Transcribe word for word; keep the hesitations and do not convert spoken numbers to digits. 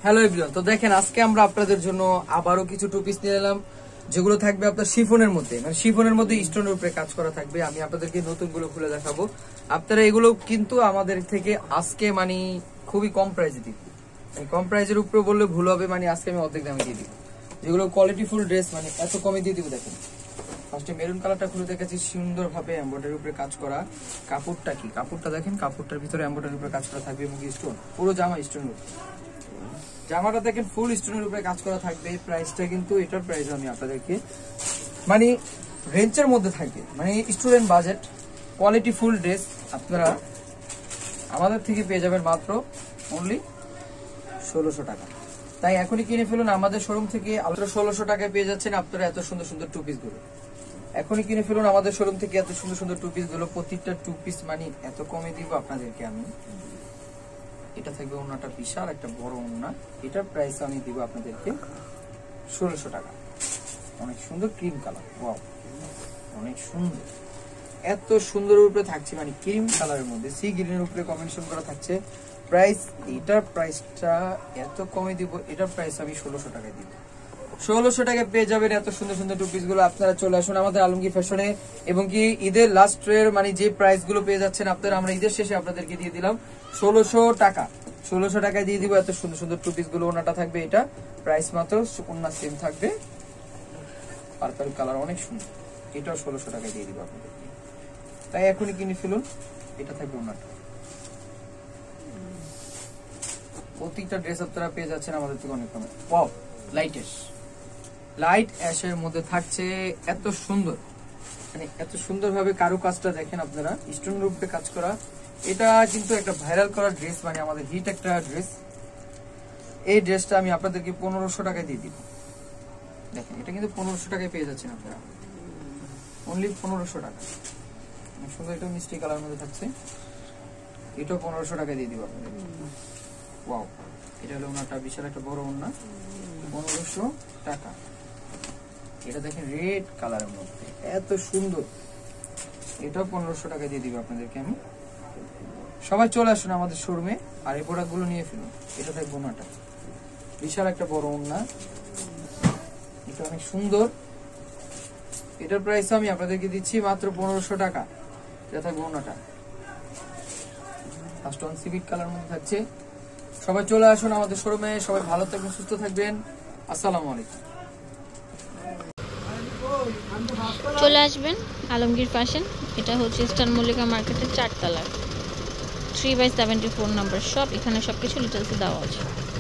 Hello everyone, তো দেখেন আজকে আমরা আপনাদের জন্য আবারও কিছু টু পিস নিয়ে এলাম, যেগুলো থাকবে আপনার শিফনের মধ্যে, মানে শিফনের মধ্যে স্টোনের উপরে কাজ করা থাকবে। আমি আপনাদেরকে নতুন গুলো খুলে দেখাবো। আপনারা এগুলো কিন্তু আমাদের থেকে আজকে মানে খুবই কম প্রাইসে দিব, কম প্রাইসের উপরে বললে ভুল হবে, মানে আজকে আমি অর্ধেক দামে দিয়ে দিব। যেগুলো কোয়ালিটি ফুল ড্রেস মানে এত কমে দিয়ে দিব। দেখেন ফার্স্টে মেরুন কালারটা খুলে দেখাচ্ছি, সুন্দর ভাবে এমব্রয়ডারির উপরে কাজ করা। কাপড়টা কি, কাপড়টা দেখেন, কাপড়টার ভিতরে এমব্রয়ডারির উপরে কাজ করা থাকবে এবং স্টোন, পুরো জামা স্টোন। জামাটা দেখেন ফুল স্টোনের উপরে কাজ করা থাকবে। প্রাইসটা কিন্তু এটার প্রাইস আমি আপনাদেরকে মানে রেঞ্জের মধ্যে থাকবে, মানে student budget quality full dress আপনারা আমাদের থেকে পেয়ে যাবেন মাত্র অনলি ষোলোশো টাকা। তাই এখনই কিনে ফেলুন আমাদের শোরুম থেকে। আপনারা ষোলোশো টাকায় পেয়ে যাচ্ছেন আপনারা এত সুন্দর সুন্দর টু পিস গুলো। এখনই কিনে ফেলুন আমাদের শোরুম থেকে এত সুন্দর সুন্দর টু পিস গুলো। প্রত্যেকটা টু পিস মানে এত কমে দিব আপনাদেরকে আমি। এটা থাকবে ওনাটা বিশাল একটা বড় ওনা, এটার প্রাইস আমি দিব আপনাদেরকে ষোলোশো টাকা। অনেক সুন্দর ক্রিম কালার, ওয়াও অনেক সুন্দর, এত সুন্দর উপরে থাকছে মানে ক্রিম কালারের মধ্যে সি গ্রিনের উপরে কম্বিনেশন করা থাকছে। প্রাইস এটার প্রাইসটা এত কমে দিব, এটার প্রাইস আমি ষোলোশো টাকায় দিব। ষোলোশো টাকায় পেয়ে যাবেন এত সুন্দর সুন্দর টু পিস গুলো। আপনারা চলে আসুন আমাদের আলমগীর ফ্যাশনে, এবং কি ঈদের লাস্ট এর মানে যে প্রাইস গুলো পেয়ে যাচ্ছেন আপনারা, আমরা ঈদের শেষে আপনাদেরকে দিয়ে দিলাম ষোলোশো টাকা। ষোলোশো টাকায় দিয়ে দিব এত সুন্দর সুন্দর টু পিস গুলো। ওনাটা থাকবে এটা প্রাইস মাত্র, ওনা সেম থাকবে, পার্পল কালার অনেক সুন্দর, এটাও ষোলোশো টাকায় দিয়ে দিব আপনাদেরকে। তাই এখনই কিনে ফেলুন, এটা থাকবে ওনাটা। প্রত্যেকটা ড্রেস আপনারা পেয়ে যাচ্ছেন আমাদের থেকে অনেক কমে। ওয়াও লাইট অ্যাশ, লাইট অ্যাশের মধ্যে থাকছে এত সুন্দর, মানে এত সুন্দর ভাবে কারু কাজটা দেখেন আপনারা, স্টোনের উপরে কাজ করা। এটা কিন্তু একটা ভাইরাল করা ড্রেস, মানে আমাদের হিট একটা ড্রেস। এই ড্রেসটা আমি আপনাদেরকে পনেরোশো টাকায় দিয়ে দিব। দেখেন এটা কিন্তু পনেরোশো টাকায় পেয়ে যাচ্ছেন আপনারা, অনলি পনেরোশো টাকা। সুন্দর এটা মিষ্টি কালার মধ্যে থাকছে, এটাও পনেরোশো টাকায় দিয়ে দিব আপনাদের। ওয়াও, এটা হলো ওনাটা বিশাল একটা বড় ওনা, পনেরোশো টাকা। এটা দেখেন রেড কালারের মধ্যে এত সুন্দর, এটাও পনেরোশো টাকা দিয়ে দিব আপনাদেরকে আমি। সবাই চলে আসুন আমাদের শোরুমে আর এই প্রোডাক্ট গুলো নিয়ে ফেলুন। এটা থাকবে ওনাটা বিশাল একটা বড় ওনা, এটা অনেক সুন্দর। এটার প্রাইস আমি আপনাদেরকে দিচ্ছি মাত্র পনেরোশো টাকা। এটা থাকবে ওনাটা ফার্স্ট ওয়ান সিভিক কালার মধ্যে থাকছে। সবাই চলে আসুন আমাদের শোরুমে। সবাই ভালো থাকবেন, সুস্থ থাকবেন। আসসালামু আলাইকুম। চলে আসবেন আলমগীর ফ্যাশন, এটা হচ্ছে ইস্টার্ন মল্লিকা মার্কেটের চারতলার three by seventy four number shop. এখানে সবকিছু ডিটেলসে দেওয়া আছে।